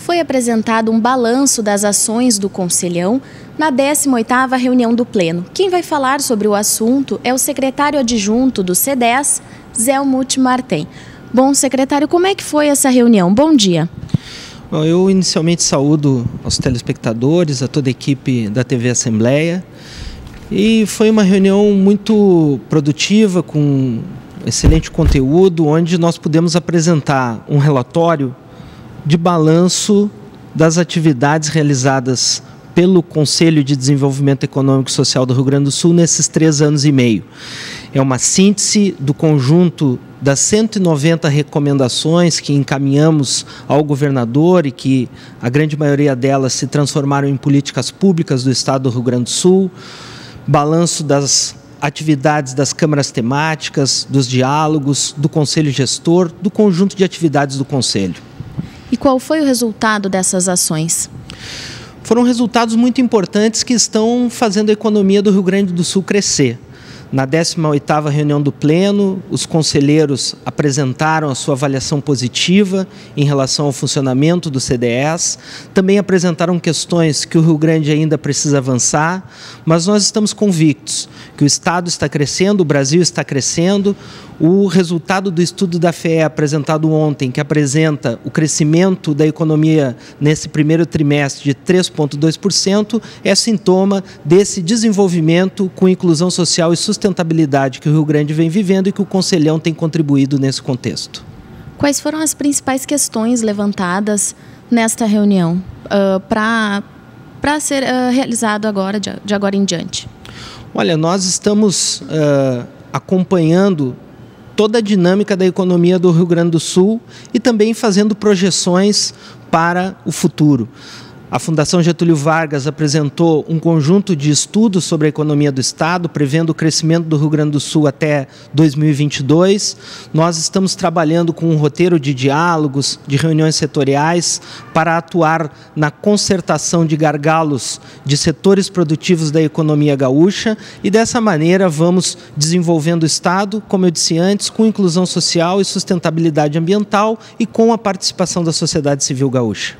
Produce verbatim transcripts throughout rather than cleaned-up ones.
foi apresentado um balanço das ações do Conselhão na décima oitava reunião do Pleno. Quem vai falar sobre o assunto é o secretário adjunto do C dez, Zélmuth Martem. Bom, secretário, como é que foi essa reunião? Bom dia. Bom, eu inicialmente saúdo aos telespectadores, a toda a equipe da T V Assembleia. E foi uma reunião muito produtiva, com excelente conteúdo, onde nós pudemos apresentar um relatório de balanço das atividades realizadas pelo Conselho de Desenvolvimento Econômico e Social do Rio Grande do Sul nesses três anos e meio. É uma síntese do conjunto das cento e noventa recomendações que encaminhamos ao governador e que a grande maioria delas se transformaram em políticas públicas do Estado do Rio Grande do Sul, balanço das atividades das câmaras temáticas, dos diálogos, do Conselho Gestor, do conjunto de atividades do Conselho. E qual foi o resultado dessas ações? Foram resultados muito importantes que estão fazendo a economia do Rio Grande do Sul crescer. Na décima oitava reunião do Pleno, os conselheiros apresentaram a sua avaliação positiva em relação ao funcionamento do C D S, também apresentaram questões que o Rio Grande ainda precisa avançar, mas nós estamos convictos que o Estado está crescendo, o Brasil está crescendo. O resultado do estudo da F E E apresentado ontem, que apresenta o crescimento da economia nesse primeiro trimestre de três vírgula dois por cento, é sintoma desse desenvolvimento com inclusão social e sustentabilidade que o Rio Grande vem vivendo e que o Conselhão tem contribuído nesse contexto. Quais foram as principais questões levantadas nesta reunião uh, para para ser uh, realizado agora, de, de agora em diante? Olha, nós estamos uh, acompanhando toda a dinâmica da economia do Rio Grande do Sul e também fazendo projeções para o futuro. A Fundação Getúlio Vargas apresentou um conjunto de estudos sobre a economia do Estado, prevendo o crescimento do Rio Grande do Sul até dois mil e vinte e dois. Nós estamos trabalhando com um roteiro de diálogos, de reuniões setoriais, para atuar na concertação de gargalos de setores produtivos da economia gaúcha e, dessa maneira, vamos desenvolvendo o Estado, como eu disse antes, com inclusão social e sustentabilidade ambiental e com a participação da sociedade civil gaúcha.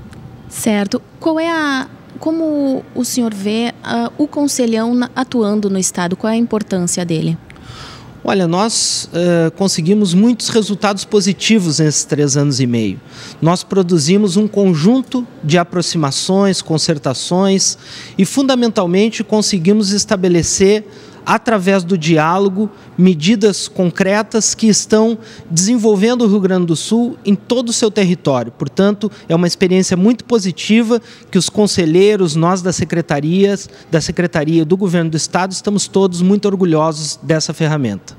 Certo. Qual é a, como o senhor vê uh, o Conselhão na, atuando no Estado? Qual é a importância dele? Olha, nós uh, conseguimos muitos resultados positivos nesses três anos e meio. Nós produzimos um conjunto de aproximações, concertações e, fundamentalmente, conseguimos estabelecer, através do diálogo, medidas concretas que estão desenvolvendo o Rio Grande do Sul em todo o seu território. Portanto, é uma experiência muito positiva que os conselheiros, nós das secretarias, da Secretaria do Governo do Estado, estamos todos muito orgulhosos dessa ferramenta.